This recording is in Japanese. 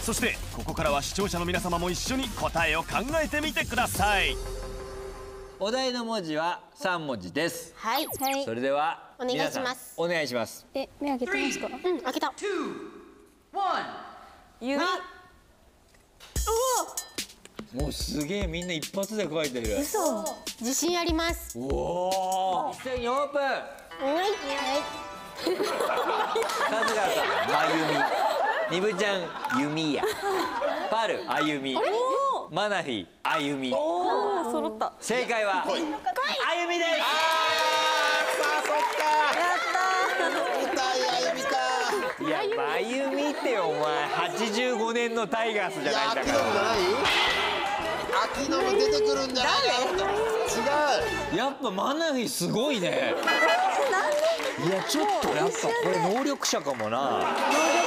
そしてここからは視聴者の皆様も一緒に答えを考えてみてください。 お題の文字は3文字です。 はい。 それではお願いします。 お願いします。 目開けてますか？ うん、開けた。 指。 もうすげえみんな一発で書いてる。 嘘。 自信あります。 おお。一斉にオープン。 はい。 カズガさん、まゆみ。にぶちゃん、弓矢。パル、あゆみ。マナフィ、あゆみ。 揃った。 正解は、あゆみです。いや、まゆみってお前85年のタイガースじゃないんだから。 秋野も出てくるんじゃないの？違う。 やっぱマナフィすごいね。いやちょっとやっぱこれ能力者かもな。